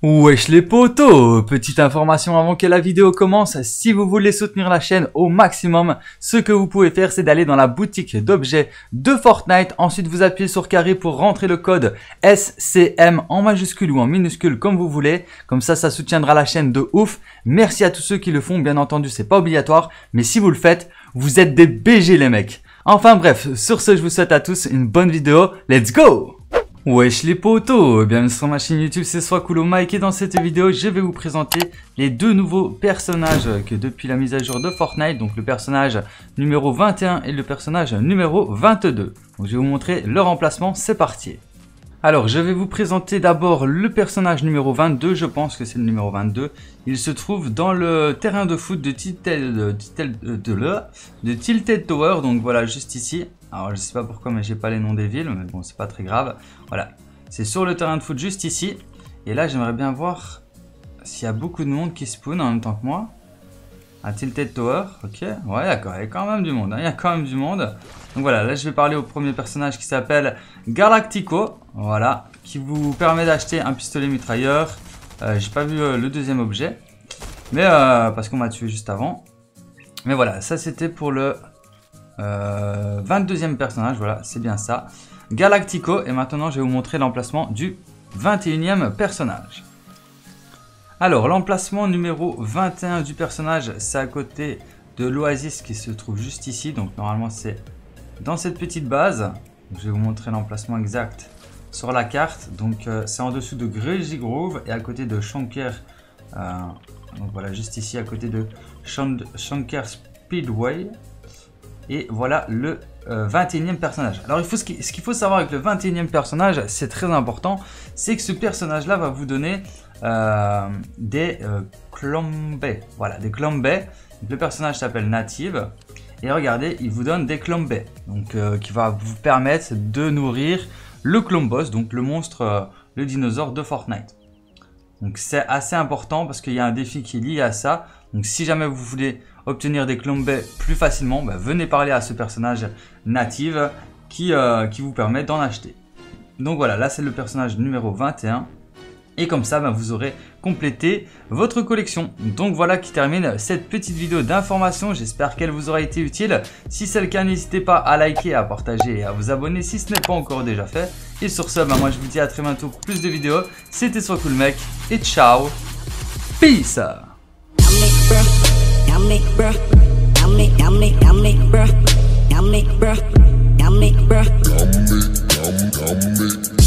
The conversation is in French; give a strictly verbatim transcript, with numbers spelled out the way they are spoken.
Wesh les potos, petite information avant que la vidéo commence, si vous voulez soutenir la chaîne au maximum, ce que vous pouvez faire c'est d'aller dans la boutique d'objets de Fortnite, ensuite vous appuyez sur carré pour rentrer le code S C M en majuscule ou en minuscule comme vous voulez, comme ça ça soutiendra la chaîne de ouf. Merci à tous ceux qui le font, bien entendu c'est pas obligatoire, mais si vous le faites, vous êtes des B G les mecs. Enfin bref, sur ce je vous souhaite à tous une bonne vidéo, let's go! Wesh les potos, bienvenue sur ma chaîne YouTube, c'est Swakulo Mike et dans cette vidéo je vais vous présenter les deux nouveaux personnages que depuis la mise à jour de Fortnite, donc le personnage numéro vingt et un et le personnage numéro vingt-deux. Donc je vais vous montrer leur emplacement, c'est parti. Alors je vais vous présenter d'abord le personnage numéro vingt-deux, je pense que c'est le numéro vingt-deux. Il se trouve dans le terrain de foot de Tilted, de, de, de, de Tilted Tower, donc voilà juste ici. Alors je sais pas pourquoi mais j'ai pas les noms des villes, mais bon c'est pas très grave. Voilà, c'est sur le terrain de foot juste ici. Et là j'aimerais bien voir s'il y a beaucoup de monde qui spawn en même temps que moi. À Tilted Tower, ok, ouais d'accord, il y a quand même du monde, hein. Il y a quand même du monde. Donc voilà, là je vais parler au premier personnage qui s'appelle Galactico, voilà, qui vous permet d'acheter un pistolet mitrailleur. Euh, j'ai pas vu euh, le deuxième objet, mais euh, parce qu'on m'a tué juste avant. Mais voilà, ça c'était pour le euh, vingt-deuxième personnage, voilà, c'est bien ça. Galactico, et maintenant je vais vous montrer l'emplacement du vingt et unième personnage. Alors, l'emplacement numéro vingt et un du personnage, c'est à côté de l'oasis qui se trouve juste ici. Donc, normalement, c'est dans cette petite base. Je vais vous montrer l'emplacement exact sur la carte. Donc, euh, c'est en dessous de Crazy Grove et à côté de Shanker. Euh, donc, voilà, juste ici, à côté de Shanker Speedway. Et voilà le euh, vingt et unième personnage. Alors, il faut, ce qu'il ce qu'il faut savoir avec le vingt et unième personnage, c'est très important, c'est que ce personnage-là va vous donner euh, des euh, clombés. Voilà, des clombés. Le personnage s'appelle Native. Et regardez, il vous donne des clombés. Donc, euh, qui va vous permettre de nourrir le clombos, donc le monstre, euh, le dinosaure de Fortnite. Donc, c'est assez important parce qu'il y a un défi qui est lié à ça. Donc, si jamais vous voulez obtenir des clombés plus facilement, bah, venez parler à ce personnage Native qui, euh, qui vous permet d'en acheter. Donc voilà, là c'est le personnage numéro vingt et un. Et comme ça, bah, vous aurez complété votre collection. Donc voilà qui termine cette petite vidéo d'information. J'espère qu'elle vous aura été utile. Si c'est le cas, n'hésitez pas à liker, à partager et à vous abonner si ce n'est pas encore déjà fait. Et sur ce, bah, moi je vous dis à très bientôt pour plus de vidéos. C'était Swakulo Mike et ciao. Peace. Yummy, bruh. Yummy, yummy, yummy, bruh. Yummy, bruh. Yummy, bruh. Yummy, yum, yummy.